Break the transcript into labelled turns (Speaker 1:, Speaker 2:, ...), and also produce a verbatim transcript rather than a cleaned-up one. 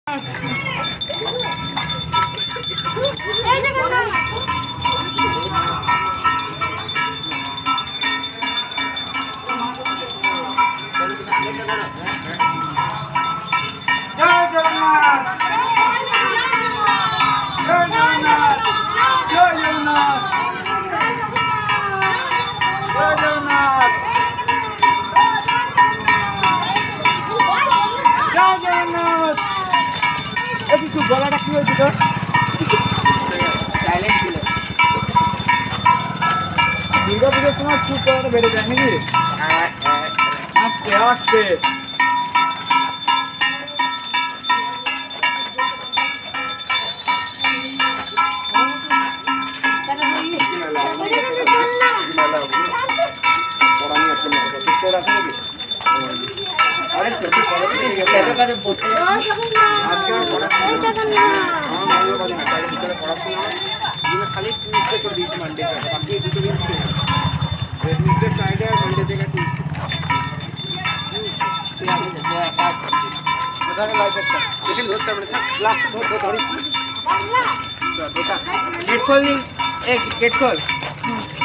Speaker 1: গলাটা কি হয়েছে তোর? দুর্গা পুজোর সময় খুব গলাটা বেড়ে যায় নাকি? আস্তে আস্তে
Speaker 2: খালি টুইস্টে করে দিয়েছি মানডে বাকি দুটো দিন ওয়েডনেসডে ফ্রাইডে আর মানডে থেকে টুইস্টে দেখেন ধরতে পারে লাস্ট ধর ধরিস গেট খোল নি এক গেট খোল